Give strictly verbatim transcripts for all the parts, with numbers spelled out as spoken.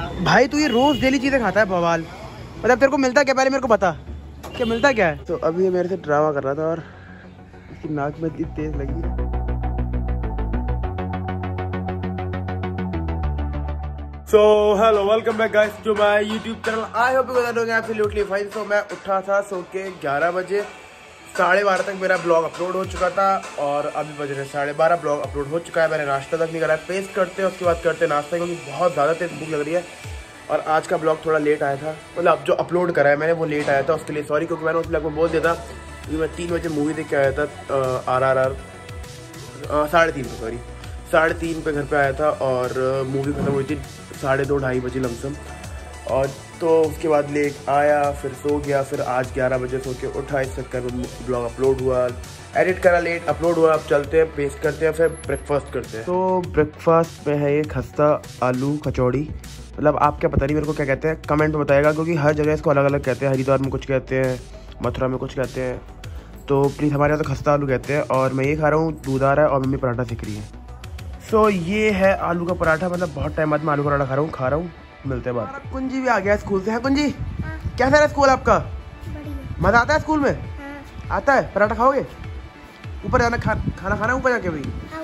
भाई तू ये रोज डेली चीजें खाता है बवाल, मतलब तेरे को मिलता क्या पहले मेरे को बता, क्या मिलता क्या है? तो अभी ये मेरे से ड्रामा कर रहा था और इसकी नाक में इतनी तेज लगी। So hello welcome back guys to my YouTube channel. I hope you guys are absolutely fine. So मैं उठा था सो के ग्यारह बजे, साढ़े बारह तक मेरा ब्लॉग अपलोड हो चुका था और अभी बज रहे साढ़े बारह, ब्लॉग अपलोड हो चुका है। मैंने नाश्ता तक नहीं करा है, पेस्ट करते हैं उसके बाद करते हैं नाश्ता, क्योंकि बहुत ज़्यादा तेज भूख लग रही है। और आज का ब्लॉग थोड़ा लेट आया था, मतलब जो अपलोड करा है मैंने वो लेट आया था, उसके लिए सॉरी। क्योंकि मैंने उस ब्लॉग में बोल दिया था कि मैं तीन बजे मूवी देख के आया था, आर आर आर साढ़े तीन पे सॉरी साढ़े तीन पे घर पे आया था और मूवी खत्म हुई थी साढ़े दो ढाई बजे लमसम। और तो उसके बाद लेट आया, फिर सो गया, फिर आज ग्यारह बजे सो के उठा, इस चक्कर में ब्लॉग अपलोड हुआ, एडिट करा, लेट अपलोड हुआ। अब चलते हैं, पेस्ट करते हैं, फिर ब्रेकफास्ट करते हैं। तो ब्रेकफास्ट में है ये खस्ता आलू कचौड़ी, मतलब आप क्या पता नहीं मेरे को क्या कहते हैं, कमेंट में बताएगा, क्योंकि हर जगह इसको अलग अलग कहते हैं। हरिद्वार में कुछ कहते हैं, मथुरा में कुछ कहते हैं, तो प्लीज़ हमारे यहाँ तो खस्ता आलू कहते हैं। और मैं ये खा रहा हूँ, दूध आ रहा है और मम्मी पराठा सीख रही है। सो so, ये है आलू का पराठा, मतलब बहुत टाइम बाद मैं आलू पराठा खा रहा हूँ खा रहा हूँ मिलते हैं बाद। कुंजी भी आ गया स्कूल से। है कुंजी, कैसा है स्कूल आपका? मज़ा आता है स्कूल में? हाँ। आता है? पराठा खाओगे? ऊपर जाना, खा, खाना खाना ऊपर जाके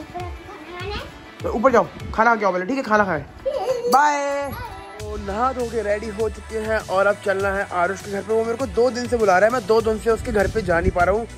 भाई, तो ऊपर जाओ, खाना क्या पहले, ठीक है? खाना खाएं, बाय। तो नहा धो के रेडी हो चुके हैं और अब चलना है आरुष के घर पे। वो मेरे को दो दिन से बुला रहा है, मैं दो दिन से उसके घर पे जा नहीं पा रहा हूँ।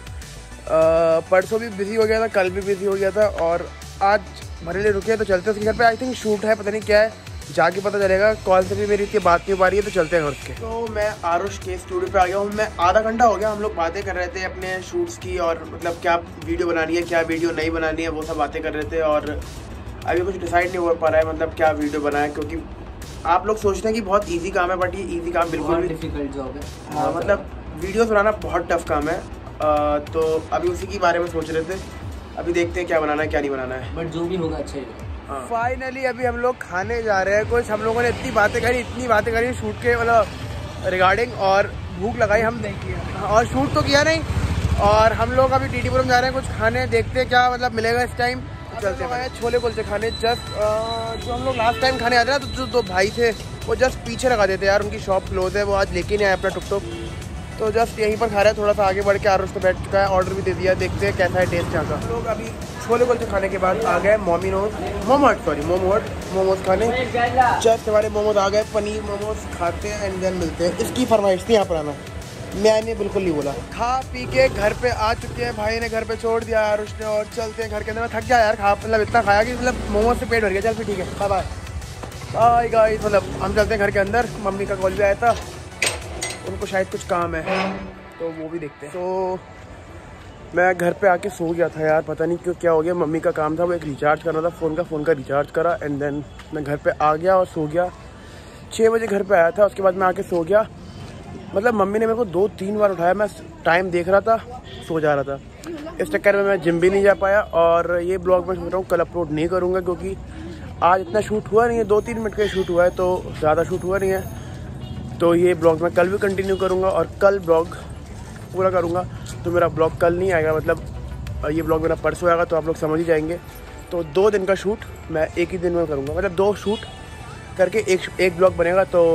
परसों भी बिजी हो गया था, कल भी बिजी हो गया था और आज बरेली रुके, तो चलते हैं उसके घर पे। आई थिंक शूट है, पता नहीं क्या है, जाके पता चलेगा। कॉल से भी मेरी इतनी बात नहीं हो पा रही है, तो चलते हैं घर उसके। तो मैं आरुष के स्टूडियो पे आ गया हूँ। मैं आधा घंटा हो गया, हम लोग बातें कर रहे थे अपने शूट्स की और मतलब क्या वीडियो बनानी है, क्या वीडियो नहीं बनानी है, वो सब बातें कर रहे थे। और अभी कुछ डिसाइड नहीं हो पा रहा है, मतलब क्या वीडियो बनाए, क्योंकि आप लोग सोचते हैं कि बहुत ईजी काम है, बट ये ईजी काम बिल्कुल भी डिफिकल्ट जॉब है। हाँ, मतलब वीडियोस बनाना बहुत टफ काम है। आ, तो अभी उसी के बारे में सोच रहे थे, अभी देखते हैं क्या बनाना है क्या नहीं बनाना है, बट जो भी होगा अच्छा ही। हाँ। फाइनली अभी हम लोग खाने जा रहे हैं कुछ। हम लोगों ने इतनी बातें करी इतनी बातें करी शूट के मतलब रिगार्डिंग, और भूख लगाई हम नहीं किया और शूट तो किया नहीं। और हम लोग अभी टीटीपुरम जा रहे हैं कुछ खाने, देखते हैं क्या मतलब मिलेगा इस टाइम। चलते हैं छोले कुलचे खाने। जस्ट जो हम लोग लास्ट टाइम खाने आते ना, तो जो दो भाई थे वो जस्ट पीछे लगा देते यार, उनकी शॉप क्लोज है, वो आज लेके नहीं आए अपना टुक टुक, तो जस्ट यहीं पर खा रहे हैं। थोड़ा सा आगे बढ़ के आरुष तो बैठ चुका है, ऑर्डर भी दे दिया, देखते हैं कैसा है टेस्ट यहाँ का। लोग अभी छोले कुलचे खाने के बाद आ गए मोमिनोज मोमोट सॉरी मोमोट मोमोज खाने। जस्ट हमारे मोमोज आ गए, पनीर मोमोज खाते हैं एंड देन मिलते हैं। इसकी फरमाइश थी यहाँ पर आना, मैंने बिल्कुल नहीं बोला। खा पी के घर पे आ चुके हैं, भाई ने घर पे छोड़ दिया आरुष ने, और चलते हैं घर के अंदर। मैं थक गया यार, खा मतलब इतना खाया कि मतलब मोमोज से पेट भर गया। चल फिर ठीक है, बाय बाय बाय गाइस। मतलब हम चलते हैं घर के अंदर। मम्मी का कॉल भी आया था, उनको शायद कुछ काम है तो वो भी देखते हैं। तो मैं घर पे आके सो गया था यार, पता नहीं क्यों क्या हो गया। मम्मी का काम था, वो एक रिचार्ज करना था फ़ोन का, फ़ोन का रिचार्ज करा एंड देन मैं घर पे आ गया और सो गया। छः बजे घर पे आया था, उसके बाद मैं आके सो गया। मतलब मम्मी ने मेरे को दो तीन बार उठाया, मैं टाइम देख रहा था, सो जा रहा था। इस चक्कर में मैं जिम भी नहीं जा पाया। और ये ब्लॉग मैं सोच रहा हूँ कल अपलोड नहीं करूँगा, क्योंकि आज इतना शूट हुआ नहीं है, दो तीन मिनट का शूट हुआ है, तो ज़्यादा शूट हुआ नहीं है। तो ये ब्लॉग मैं कल भी कंटिन्यू करूँगा और कल ब्लॉग पूरा करूँगा। तो मेरा ब्लॉग कल नहीं आएगा, मतलब ये ब्लॉग मेरा परसों आएगा, तो आप लोग समझ ही जाएंगे। तो दो दिन का शूट मैं एक ही दिन में करूँगा, मतलब दो शूट करके एक एक ब्लॉग बनेगा। तो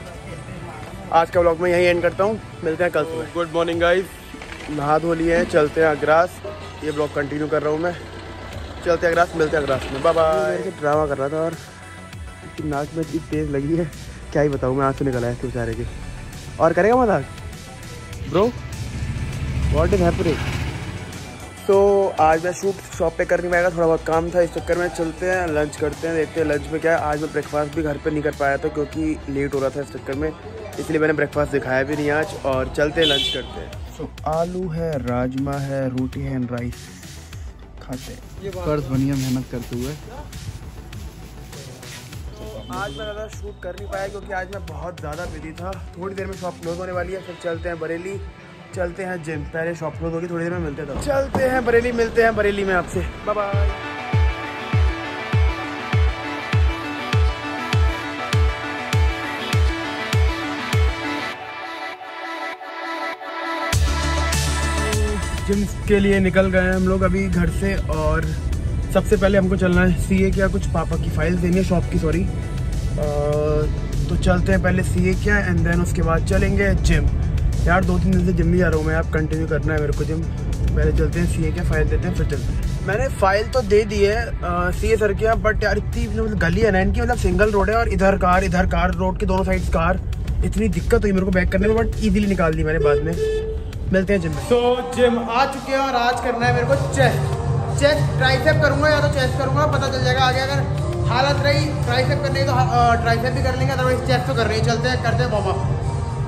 आज का ब्लॉग मैं यहीं एंड करता हूँ, मिलते हैं कल सुबह। गुड मॉर्निंग गाइस, नहा धो लिए हैं, चलते हैं अग्रास। ये ब्लॉग कंटिन्यू कर रहा हूँ मैं, चलते हैं अग्रास, मिलते हैं अग्रास में, बाय बाय। ड्रामा कर रहा था और नाक में इतनी तेज़ लगी है, क्या ही बताऊँ मैं, आंसू निकला है इसके बेचारे के। और करेगा मजाक ब्रो, व्हाट इज हैपनिंग? तो आज मैं शूट शॉप पे कर नहीं पाएगा, थोड़ा बहुत काम था, इस चक्कर में चलते हैं लंच करते हैं, देखते हैं लंच में क्या है। आज मैं ब्रेकफास्ट भी घर पे नहीं कर पाया था क्योंकि लेट हो रहा था इस चक्कर में, इसलिए मैंने ब्रेकफास्ट दिखाया भी नहीं आज। और चलते हैं लंच करते हैं। सो so, आलू है, राजमा है, रोटी है एंड राइस खाते हैं। कर्ज बढ़िया मेहनत करते हुए आज मैं ज़्यादा शूट कर नहीं पाया क्योंकि आज मैं बहुत ज़्यादा बिजी था। थोड़ी देर में शॉप क्लोज होने वाली है, फिर चलते हैं बरेली, चलते हैं जिम। पहले शॉप क्लोज होगी, थोड़ी देर में मिलते हैं, चलते हैं बरेली, मिलते हैं बरेली में आपसे, बाय बाय। जिम के लिए निकल गए हैं हम लोग अभी घर से, और सबसे पहले हमको चलना है सीए क्या कुछ पापा की फाइल देनी है, शॉप की सॉरी, चलते हैं पहले सी ए क्या एंड देन उसके बाद चलेंगे जिम। यार दो तीन दिन से जिम नहीं जा रहा हूँ मैं, आप कंटिन्यू करना है मेरे को जिम। पहले चलते हैं सी ए क्या, फाइल देते हैं फिर चलते हैं। मैंने फाइल तो दे दी है सी ए सर की, बट यार इतनी मतलब गली है ना इनकी, मतलब सिंगल रोड है और इधर कार इधर कार, रोड के दोनों साइड कार, इतनी दिक्कत हुई मेरे को बैक करने में, बट ईजिली निकाल दी मैंने बाद में। मिलते हैं जिम में। तो जिम आ चुके हैं और आज करना है मेरे को चेस्ट। चेस्ट ट्राइसेप करूँगा या तो चेस्ट करूँगा, पता चल जाएगा आगे। अगर हालत रही ट्राइसेप करने की तो ट्राइसेप भी कर लेंगे, अदरवाइज चेस्ट तो कर रही है। चलते हैं करते हैं वार्म अप।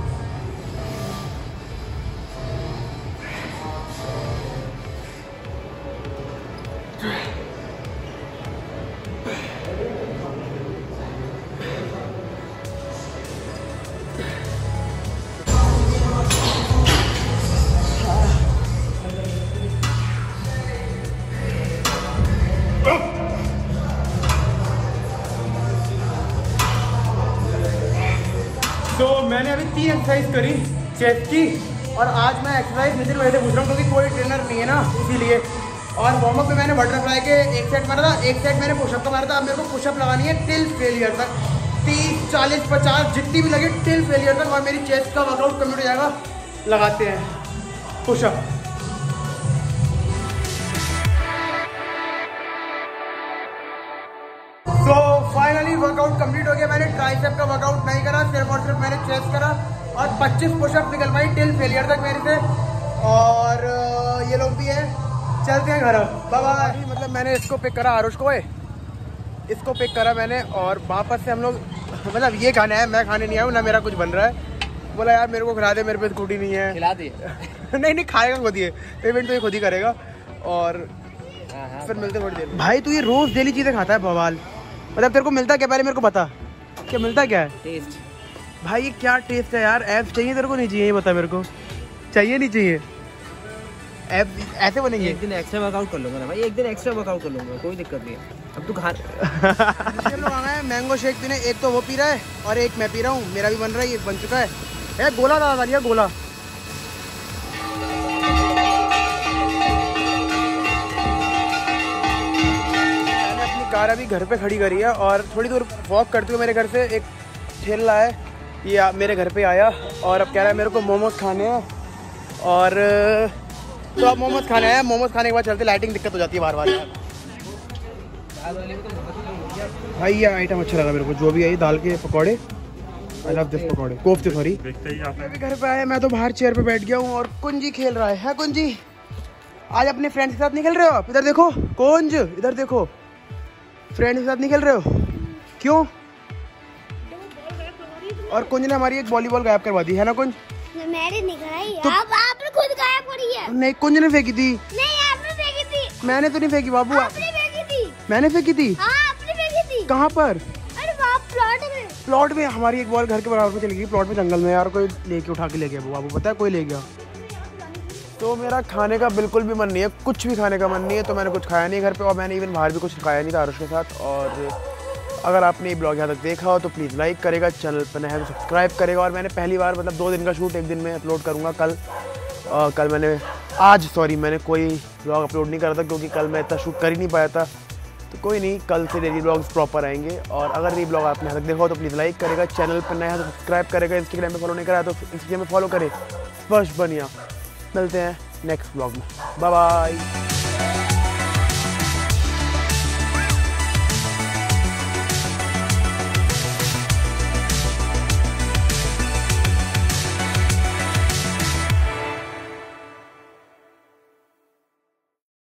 तो मैंने अभी तीन एक्सरसाइज करी चेस्ट की, और आज मैं एक्सरसाइज नितिन वजह से पूछ रहा हूँ क्योंकि कोई ट्रेनर नहीं है ना, इसीलिए। और वार्म अप में मैंने बटरफ्लाई के एक सेट मारा था, एक सेट मैंने पुशअप का मारा था। अब मेरे को पुशअप लगानी है टिल फेलियर तक, तीस चालीस पचास जितनी भी लगे टिल फेलियर तक, और मेरी चेस्ट का वर्कआउट कंप्लीट हो जाएगा। लगाते हैं पुशअप। तो फाइनली वर्कआउट कंप्लीट हो गया। मैंने ट्राइसेप का वर्कआउट नहीं करा, सिर्फ और सिर्फ मैंने चेस्ट करा, और पच्चीस पुशअप निकल पाई टिल फेलियर तक मेरे से। और ये लोग भी है, चलते हैं घर। Bye bye. मतलब मैंने इसको पिक करा, आरुष को है, इसको पिक करा मैंने, और वापस से हम लोग, मतलब ये खाना है, मैं खाने नहीं आया हूँ ना, मेरा कुछ बन रहा है। बोला यार मेरे को खिला दे, मेरे पे स्कूटी नहीं है। खिला दे नहीं नहीं खाएगा खुद ही, पेमेंट तो ये खुद ही करेगा। और फिर मिलते थोड़ी देर। भाई तू ये रोज डेली चीजें खाता है बवाल, मतलब तेरे को मिलता क्या, पहले मेरे को बता क्या मिलता क्या है? टेस्ट। भाई ये क्या टेस्ट है यार? एब्स चाहिए तेरे को, नहीं चाहिए? ये बता मेरे को, चाहिए नहीं चाहिए? एब ऐसे बनेंगे? एक दिन एक्स्ट्रा वर्कआउट कर लूंगा ना भाई, एक दिन एक्स्ट्रा वर्कआउट कर लूंगा, कोई दिक्कत नहीं है। अब तू खा हम लोग आए हैं मैंगो शेक पीने, एक तो वो पी रहा है और एक मैं पी रहा हूँ, मेरा भी बन रहा है, एक बन चुका है। ए, गोला दादा लिया गोला। मैंने अपनी कार अभी घर पे खड़ी करी है, और थोड़ी दूर वॉक करते हुए मेरे घर से एक ठेला है, ये मेरे घर पे आया और अब कह रहा है मेरे को मोमोज खाने हैं। और तो अब मोमोज खाने हैं, मोमोज खाने के बाद चलते, लाइटिंग दिक्कत हो जाती है बार बार यार। भाई ये आइटम अच्छा लगा मेरे को, जो भी है, दाल के पकौड़े, आई लव दिस पकौड़े, कोफ्ते सॉरी। मैं भी घर पे आया, मैं तो बाहर चेयर पे बैठ गया हूँ और कुंजी खेल रहा है। है कुंजी, आज अपने फ्रेंड्स के साथ नहीं खेल रहे हो आप? इधर देखो कुंज, इधर देखो, फ्रेंड्स के साथ नहीं खेल रहे हो, क्यों? और कुंज ने हमारी एक वॉलीबॉल गायब करवा दी है ना कुंज? मैंने नहीं कराई, तो... आप आपने खुद गायब करी है। नहीं कुंज ने फेंकी थी। नहीं आपने फेंकी थी। मैंने तो नहीं फेंकी बाबू, आपने फेंकी थी। मैंने फेंकी थी? हाँ आपने फेंकी थी। कहाँ पर? अरे वहाँ प्लॉट में। प्लॉट में हमारी एक बॉल घर के बराबर में चली गई, प्लॉट में जंगल में यार, कोई लेके उठा के ले गया बाबू, पता है कोई ले गया। तो मेरा खाने का बिल्कुल भी मन नहीं है, कुछ भी खाने का मन नहीं है, तो मैंने कुछ खाया नहीं घर पे, और मैंने इवन बाहर भी कुछ खाया नहीं था आरुष के साथ। और अगर आपने ये ब्लॉग यहाँ तक देखा हो तो प्लीज़ लाइक करेगा, चैनल पर नया है तो सब्सक्राइब करेगा। और मैंने पहली बार मतलब दो दिन का शूट एक दिन में अपलोड करूँगा कल। आ, कल मैंने आज सॉरी मैंने कोई ब्लॉग अपलोड नहीं करा था क्योंकि कल मैं इतना शूट कर ही नहीं पाया था। तो कोई नहीं, कल से डेली ब्लॉग्स प्रॉपर आएंगे। और अगर ये ब्लॉग आपने यहाँ तक देखा हो तो प्लीज़ लाइक करेगा, चैनल पर नया है तो सब्सक्राइब करेगा, इंस्टाग्राम पे फॉलो नहीं करा तो इंस्टाग्राम में फॉलो करे। स्पर्श बनिया। मिलते हैं नेक्स्ट ब्लॉग में, बाय बाय।